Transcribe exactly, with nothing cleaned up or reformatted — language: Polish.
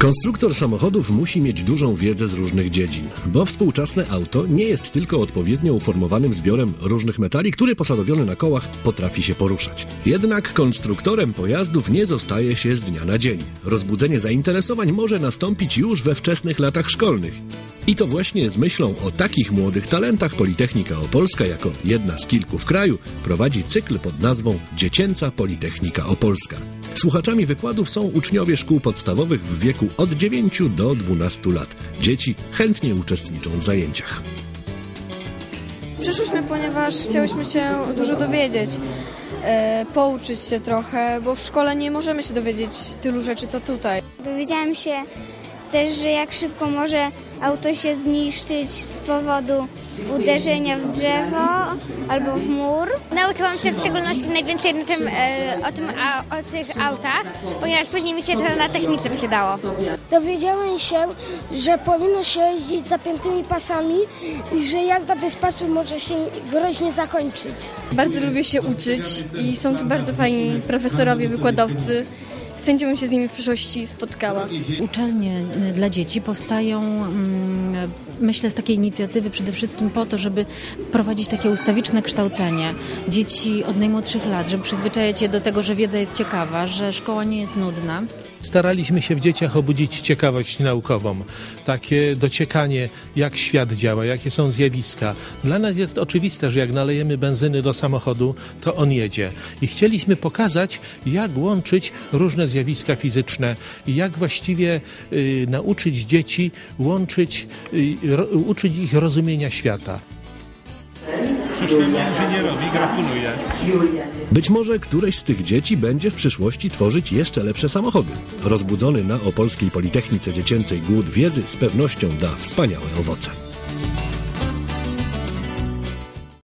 Konstruktor samochodów musi mieć dużą wiedzę z różnych dziedzin, bo współczesne auto nie jest tylko odpowiednio uformowanym zbiorem różnych metali, który posadowiony na kołach potrafi się poruszać. Jednak konstruktorem pojazdów nie zostaje się z dnia na dzień. Rozbudzenie zainteresowań może nastąpić już we wczesnych latach szkolnych. I to właśnie z myślą o takich młodych talentach Politechnika Opolska jako jedna z kilku w kraju prowadzi cykl pod nazwą Dziecięca Politechnika Opolska. Słuchaczami wykładów są uczniowie szkół podstawowych w wieku od dziewięciu do dwunastu lat. Dzieci chętnie uczestniczą w zajęciach. Przyszłyśmy, ponieważ chciałyśmy się dużo dowiedzieć, e, pouczyć się trochę, bo w szkole nie możemy się dowiedzieć tylu rzeczy, co tutaj. Dowiedziałam się też, że jak szybko może auto się zniszczyć z powodu uderzenia w drzewo albo w mur. Nauczyłam się w szczególności najwięcej na tym, e, o, tym, a, o tych autach, ponieważ później mi się to na technice przydało. Dowiedziałem się, że powinno się jeździć zapiętymi pasami i że jazda bez pasów może się groźnie zakończyć. Bardzo lubię się uczyć i są tu bardzo fajni profesorowie, wykładowcy. Z chęcią bym się z nimi w przyszłości spotkała. Uczelnie dla dzieci powstają, myślę, z takiej inicjatywy przede wszystkim po to, żeby prowadzić takie ustawiczne kształcenie dzieci od najmłodszych lat, żeby przyzwyczajać je do tego, że wiedza jest ciekawa, że szkoła nie jest nudna. Staraliśmy się w dzieciach obudzić ciekawość naukową, takie dociekanie, jak świat działa, jakie są zjawiska. Dla nas jest oczywiste, że jak nalejemy benzyny do samochodu, to on jedzie. I chcieliśmy pokazać, jak łączyć różne zjawiska fizyczne i jak właściwie y, nauczyć dzieci łączyć, y, ro, uczyć ich rozumienia świata. Przyszłemu inżynierowi gratuluję. Być może któreś z tych dzieci będzie w przyszłości tworzyć jeszcze lepsze samochody. Rozbudzony na Opolskiej Politechnice Dziecięcej głód wiedzy z pewnością da wspaniałe owoce.